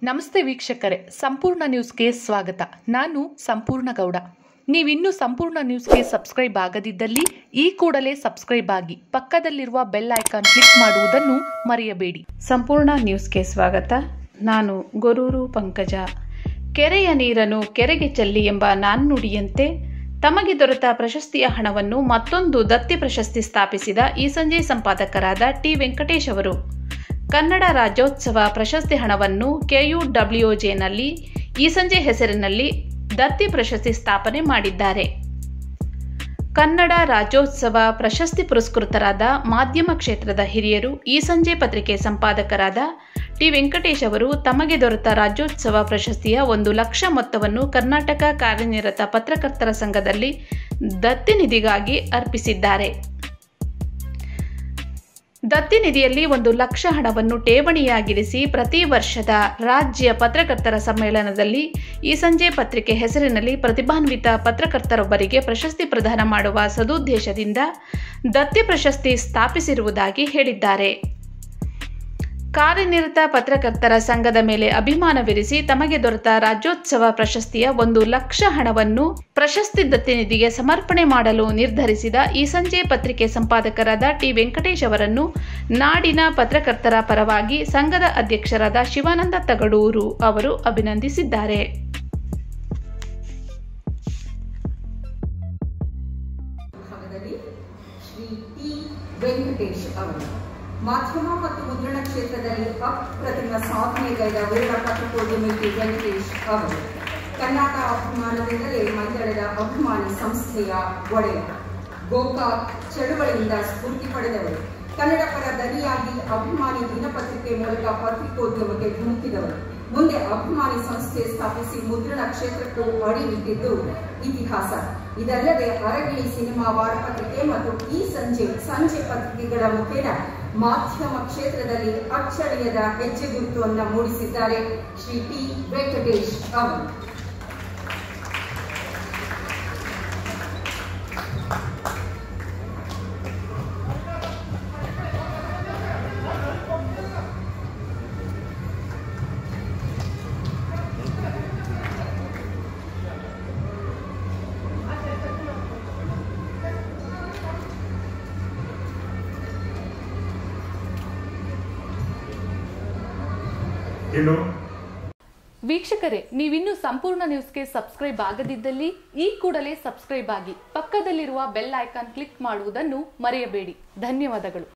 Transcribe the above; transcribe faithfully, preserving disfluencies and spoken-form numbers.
ನಮಸ್ತೆ ವೀಕ್ಷಕರೇ, ಸಂಪೂರ್ಣ ನ್ಯೂಸ್ಗೆ ಸ್ವಾಗತ. ನಾನು ಸಂಪೂರ್ಣ ಗೌಡ. ನೀವಿನ್ನೂ ಸಂಪೂರ್ಣ ನ್ಯೂಸ್ಗೆ ಸಬ್ಸ್ಕ್ರೈಬ್ ಆಗದಿದ್ದಲ್ಲಿ ಈ ಕೂಡಲೇ ಸಬ್ಸ್ಕ್ರೈಬ್ ಆಗಿ ಪಕ್ಕದಲ್ಲಿರುವ ಬೆಲ್ ಐಕಾನ್ ಕ್ಲಿಕ್ ಮಾಡುವುದನ್ನು ಮರೆಯಬೇಡಿ. ಸಂಪೂರ್ಣ ನ್ಯೂಸ್ಗೆ ಸ್ವಾಗತ. ನಾನು ಗೊರೂರು ಪಂಕಜ. ಕೆರೆಯ ನೀರನ್ನು ಕೆರೆಗೆ ಚೆಲ್ಲಿ ಎಂಬ ನಾಣ್ಣುಡಿಯಂತೆ ತಮಗೆ ದೊರೆತ ಪ್ರಶಸ್ತಿಯ ಹಣವನ್ನು ಮತ್ತೊಂದು ದತ್ತಿ ಪ್ರಶಸ್ತಿ ಸ್ಥಾಪಿಸಿದ ಈ ಸಂಜೆ ಸಂಪಾದಕರಾದ ಟಿ ವೆಂಕಟೇಶ್ ಅವರು ಕನ್ನಡ ರಾಜ್ಯೋತ್ಸವ ಪ್ರಶಸ್ತಿ ಹಣವನ್ನು ಕೆಯುಡಬ್ಲ್ಯೂಜೆನಲ್ಲಿ ಈ ಸಂಜೆ ಹೆಸರಿನಲ್ಲಿ ದತ್ತಿ ಪ್ರಶಸ್ತಿ ಸ್ಥಾಪನೆ ಮಾಡಿದ್ದಾರೆ. ಕನ್ನಡ ರಾಜ್ಯೋತ್ಸವ ಪ್ರಶಸ್ತಿ ಪುರಸ್ಕೃತರಾದ ಮಾಧ್ಯಮ ಕ್ಷೇತ್ರದ ಹಿರಿಯರು ಈ ಸಂಜೆ ಪತ್ರಿಕೆ ಸಂಪಾದಕರಾದ ಟಿ ವೆಂಕಟೇಶ್ ಅವರು ತಮಗೆ ದೊರೆತ ರಾಜ್ಯೋತ್ಸವ ಪ್ರಶಸ್ತಿಯ ಒಂದು ಲಕ್ಷ ಮೊತ್ತವನ್ನು ಕರ್ನಾಟಕ ಕಾರ್ಯನಿರತ ಪತ್ರಕರ್ತರ ಸಂಘದಲ್ಲಿ ದತ್ತಿ ನಿಧಿಗಾಗಿ ಅರ್ಪಿಸಿದ್ದಾರೆ. ದತ್ತಿ ನಿಧಿಯಲ್ಲಿ ಒಂದು ಲಕ್ಷ ಹಣವನ್ನು ಠೇವಣಿಯಾಗಿರಿಸಿ ಪ್ರತಿ ವರ್ಷದ ರಾಜ್ಯ ಪತ್ರಕರ್ತರ ಸಮ್ಮೇಳನದಲ್ಲಿ ಈ ಸಂಜೆ ಪತ್ರಿಕೆ ಹೆಸರಿನಲ್ಲಿ ಪ್ರತಿಭಾನ್ವಿತ ಪತ್ರಕರ್ತರೊಬ್ಬರಿಗೆ ಪ್ರಶಸ್ತಿ ಪ್ರದಾನ ಮಾಡುವ ಸದುದ್ದೇಶದಿಂದ ದತ್ತಿ ಪ್ರಶಸ್ತಿ ಸ್ಥಾಪಿಸಿರುವುದಾಗಿ ಹೇಳಿದ್ದಾರೆ. ಕಾರ್ಯನಿರತ ಪತ್ರಕರ್ತರ ಸಂಘದ ಮೇಲೆ ಅಭಿಮಾನವಿರಿಸಿ ತಮಗೆ ದೊರೆತ ರಾಜ್ಯೋತ್ಸವ ಪ್ರಶಸ್ತಿಯ ಒಂದು ಲಕ್ಷ ಹಣವನ್ನು ಪ್ರಶಸ್ತಿ ದತ್ತಿ ನಿಧಿಗೆ ಸಮರ್ಪಣೆ ಮಾಡಲು ನಿರ್ಧರಿಸಿದ ಈ ಸಂಜೆ ಪತ್ರಿಕೆ ಸಂಪಾದಕರಾದ ಟಿ ವೆಂಕಟೇಶ್ ಅವರನ್ನು ನಾಡಿನ ಪತ್ರಕರ್ತರ ಪರವಾಗಿ ಸಂಘದ ಅಧ್ಯಕ್ಷರಾದ ಶಿವಾನಂದ ತಗಡೂರು ಅವರು ಅಭಿನಂದಿಸಿದ್ದಾರೆ. ಮಾಧ್ಯಮ ಮತ್ತು ಮುದ್ರಣ ಕ್ಷೇತ್ರದಲ್ಲಿ ಅಪ್ರತಿಮ ಸಾಧನೆಗೈದ ವೀರ ಪತ್ರಿಕೋದ್ಯಮಿ ಟಿ ವೆಂಕಟೇಶ್ ಅವರು ಕನ್ನಡ ಅಭಿಮಾನದಿಂದಲೇ ಮೈದಳೆದ ಅಭಿಮಾನಿ ಸಂಸ್ಥೆಯ ಒಡೆಯ. ಗೋಕಾಕ್ ಚಳುವಳಿಯಿಂದ ಸ್ಫೂರ್ತಿ ಪಡೆದವರು. ಕನ್ನಡ ಪರ ದನಿಯಾಗಿ ಅಭಿಮಾನಿ ದಿನಪತ್ರಿಕೆ ಮೂಲಕ ಪತ್ರಿಕೋದ್ಯಮಕ್ಕೆ ಧುಮುಕಿದವರು. ಮುಂದೆ ಅಭಿಮಾನಿ ಸಂಸ್ಥೆ ಸ್ಥಾಪಿಸಿ ಮುದ್ರಣ ಕ್ಷೇತ್ರಕ್ಕೂ ಅಡಿಯಿಟ್ಟಿದ್ದು ಇತಿಹಾಸ. ಇದಲ್ಲದೆ ಅರಗಿಣಿ ಸಿನಿಮಾ ವಾರಪತ್ರಿಕೆ ಮತ್ತು ಈ ಸಂಜೆ ಸಂಜೆ ಪತ್ರಿಕೆಗಳ ಮುಖೇನ ಮಾಧ್ಯಮ ಕ್ಷೇತ್ರದಲ್ಲಿ ಅಚ್ಚಳಿಯದ ಹೆಜ್ಜೆ ಗುರುತುವನ್ನು ಮೂಡಿಸಿದ್ದಾರೆ ಶ್ರೀ ಟಿ ವೆಂಕಟೇಶ್ ಅವರು. ವೀಕ್ಷಕರೇ, ನೀವಿನ್ನೂ ಸಂಪೂರ್ಣ ನ್ಯೂಸ್ಗೆ ಸಬ್ಸ್ಕ್ರೈಬ್ ಆಗದಿದ್ದಲ್ಲಿ ಈ ಕೂಡಲೇ ಸಬ್ಸ್ಕ್ರೈಬ್ ಆಗಿ ಪಕ್ಕದಲ್ಲಿರುವ ಬೆಲ್ ಐಕಾನ್ ಕ್ಲಿಕ್ ಮಾಡುವುದನ್ನು ಮರೆಯಬೇಡಿ. ಧನ್ಯವಾದಗಳು.